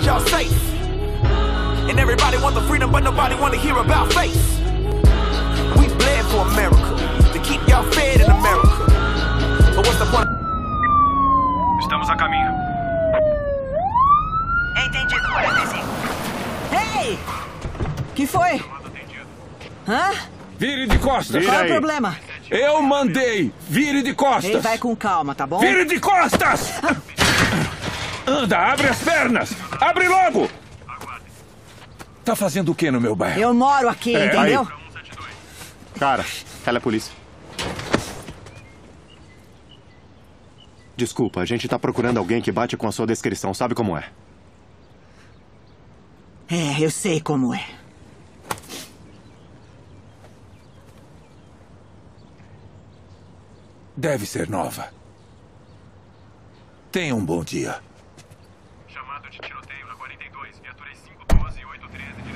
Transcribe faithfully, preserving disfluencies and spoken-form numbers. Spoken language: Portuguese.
y'all safe. And everybody want the freedom, but nobody want to hear about face. We bled for America, to keep y'all fed in America. But what's the point? Estamos a caminho. Entendido, quarenta e cinco. Ei! Que foi? Hã? Vire de costas. Qual é aí. o problema? Eu mandei. Vire de costas. Ei, vai com calma, tá bom? Vire de costas! Anda, abre as pernas. Abre logo. Tá fazendo o que no meu bairro? Eu moro aqui, É, entendeu? Aí. Cara, ela é polícia. Desculpa, a gente tá procurando alguém que bate com a sua descrição. Sabe como é? É, eu sei como é. Deve ser nova. Tenha um bom dia. Chamado de tiroteio na quarenta e dois, viaturas cinco doze e oito treze.